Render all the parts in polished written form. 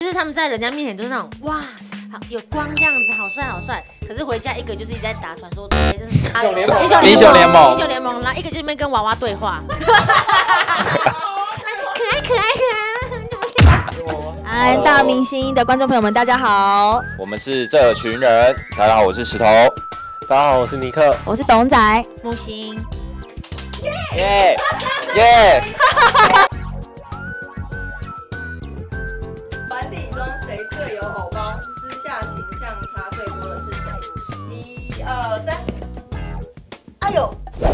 就是他们在人家面前就是那种哇，好有光这样子，好帅好帅。可是回家一个就是一直在打传说对，真是英雄联盟， 然后一个就是边跟娃娃对话，可爱可爱可爱。 安大明星的观众朋友们，大家好， 我们是这群人。大家好，我是石头。 大家好，我是尼克， 我是董仔， 木星。 耶耶！ 团体中谁最有偶包？私下形象差最多的是谁？1、2、3。哎呦！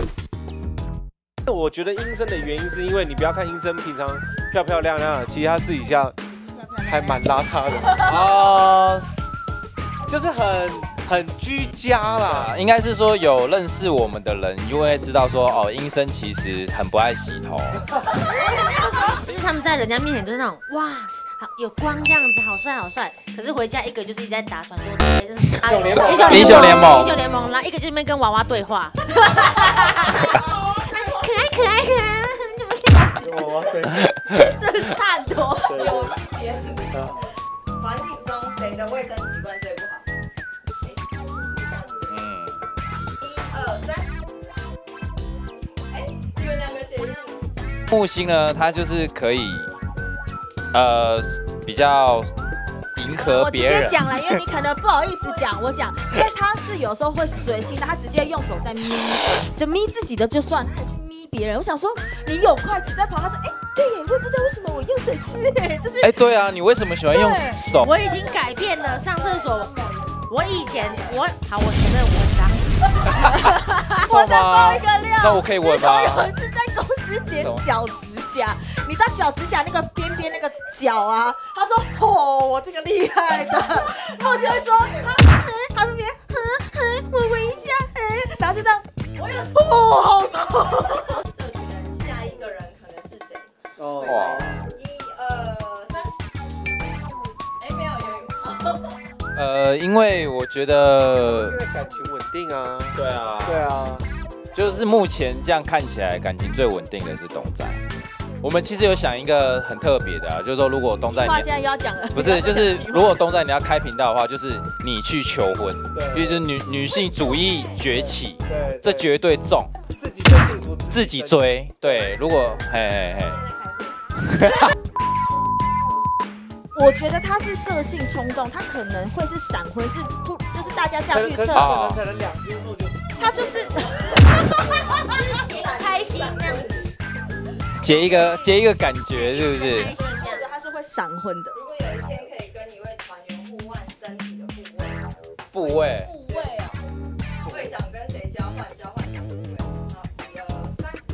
我觉得阴森的原因是因为你不要看阴森平常漂漂亮亮的，其实他私底下还蛮邋遢的啊，就是很居家啦。 应该是说有认识我们的人，就会知道说哦，阴森其实很不爱洗头。 就是他们在人家面前就是那种哇，好有光这样子，好帅好帅。可是回家一个就是一直在打传说对，真是英雄联盟， 然后一个就是边跟娃娃对话，可爱可爱可爱。这是差很多。 有一点。团体中谁的卫生习惯最不好？1、2、3。哎，你们两个谁？ 木星呢，他就是可以比较迎合别人。 我直接讲了，因为你可能不好意思讲，我讲，因为他是有时候会随性的，他直接用手在咪，就咪自己的就算，他还去咪别人。我想说，你有筷子在旁，他说，哎，对耶，我也不知道为什么我用水吃，哎，就是， 哎，对啊，你为什么喜欢用手？ 我已经改变了上厕所。我以前我承认我脏。 我再爆一个料， 那我可以闻吗？ 有一次在公司剪脚趾甲，你知道脚趾甲那个边边那个角啊？他说：“哦，我这个厉害的。”我就会说：“他这边，我闻一下，然后就这样，我也哦，好臭。” 这群人下一个人可能是谁？ 哦， 1、2、3。哎，没有。 因为我觉得现在感情稳定啊。 对啊， 对啊， 就是目前这样看起来感情最稳定的是东仔。我们其实有想一个很特别的啊，就是说如果东仔话现在又要讲了， 不是，就是如果东仔你要开频道的话，就是你去求婚， 对， 因为就是女性主义崛起， 对， 这绝对中， 自己的幸福自己追，对，如果嘿。 我觉得他是个性冲动，他可能会是闪婚，就是大家这样预测， 可能2天后就是他就是开心那样子， 结一个感觉，是不是？ 我觉得他是会闪婚的。 如果有一天可以跟一位团员互换身体的部位， 部位会想跟谁交换哪个部位？好，1、2、3。 好。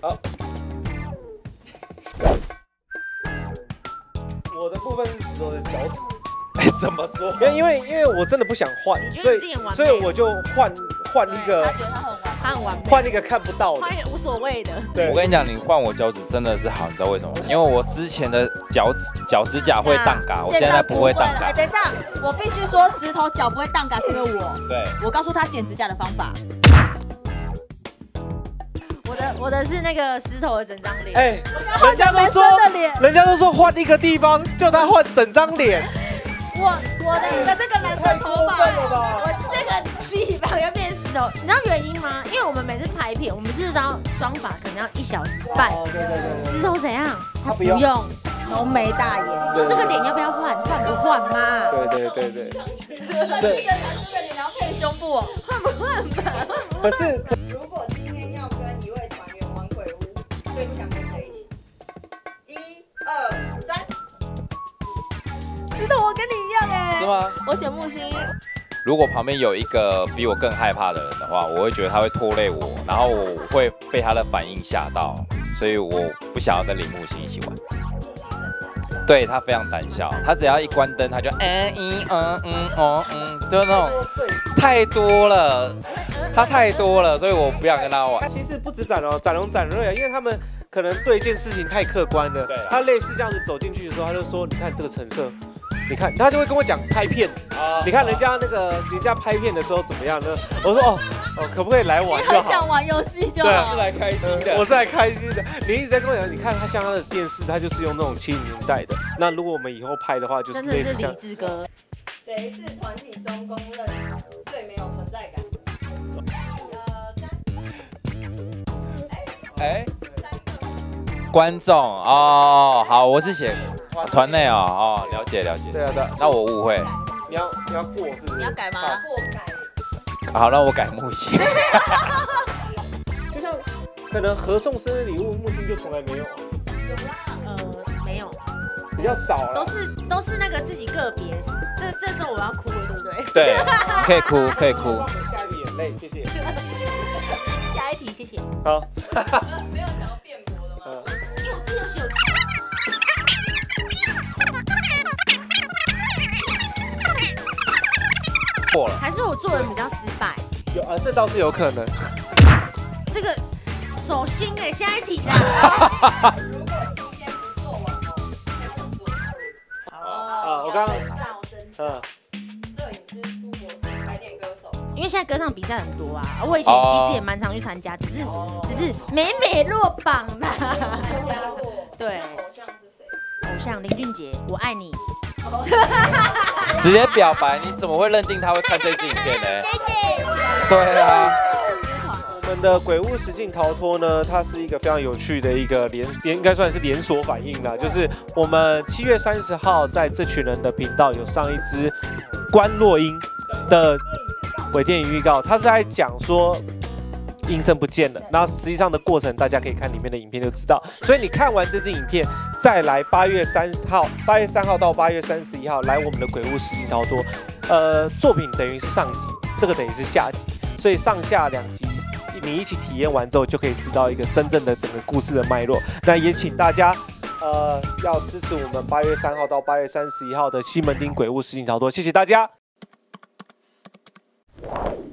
我的部分是石头的脚趾。 哎，怎么说？ 因为我真的不想换，所以我就换一个， 他觉得他很完美， 换一个看不到的， 换一个无所谓的。 对， 我跟你讲，你换我脚趾真的是好，你知道为什么吗？因为我之前的脚指甲会荡嘎，我现在不会荡嘎。 哎，等一下，我必须说石头脚不会荡嘎是因为对， 我告诉他剪指甲的方法。 我的是那个石头的整张脸。 哎，人家都说换一个地方，叫他换整张脸。 你的这个蓝色头发， 我这个地方要变石头，你知道原因吗？因为我们每次拍片，我们是装法可能要1小时半。 对。 石头怎样？他不用。 浓眉大眼。 你说这个脸要不要换？换不换嘛？ 对。 这个脸要配胸部哦， 换不换吧？ 可是， 如果今天要跟一位团员玩鬼屋，最不想跟谁一起？1、2、3。 石头，我跟你一样哎。 是吗？ 我选木星。 如果旁边有一个比我更害怕的人的话，我会觉得他会拖累我，然后我会被他的反应吓到，所以我不想要跟林木星一起玩。对，他非常胆小，他只要一关灯，他就就是那种太多了，他太多了，所以我不想跟他玩。 他其实不止展龙展瑞啊，因为他们可能对一件事情太客观了。他类似这样子走进去的时候，他就说：“你看这个成色， 你看他就会跟我讲拍片，你看人家拍片的时候怎么样呢？我说哦，可不可以来玩就好？ 你很想玩游戏就好。 是来开心的， 我是来开心的。你一直在跟我讲，你看他像他的电视，他就是用那种70年代的。那如果我们以后拍的话，就是真的是理智哥。 谁是团体中公认最没有存在感？ 哎，观众哦，好，我是写团内哦，了解。 对啊， 那我误会， 你要过是不是？ 你要改吗？ 过改。 好，那我改木星。 就像可能合送生日礼物，木星就从来没有。 没有， 比较少了。 都是那个自己个别。这时候我要哭了，对不对？ 对，可以哭。 下一个眼泪，谢谢。 下一题，谢谢。 好。 没有想要辩驳的吗？ 因为我这游戏有。 过了。 还是我做人比较失败？ 有啊，这倒是有可能。 这个走心哎，下一题啦。 如果今天不做网红，会想做什么？ 我刚刚摄影师、出国师、开店歌手。 因为现在歌唱比赛很多啊，我以前其实也蛮常去参加，只是每落榜啦。 参加过。 对。 偶像是谁？ 偶像林俊杰，我爱你。 直接表白，你怎么会认定他会看这支影片呢？对啊。 我们的鬼屋实境逃脱呢，它是一个非常有趣的一个应该算是连锁反应啦。就是我们7月30号在这群人的频道有上一支关洛英的微电影预告，它是在讲说音声不见了，然后实际上的过程大家可以看里面的影片就知道。所以你看完这支影片，再来8月3号到8月31号来我们的鬼屋实境逃脱，作品等于是上集，这个等于是下集，所以上下2集。你一起体验完之后，就可以知道一个真正的整个故事的脉络。那也请大家，要支持我们8月3号到8月31号的西门町鬼屋实境逃脱，谢谢大家。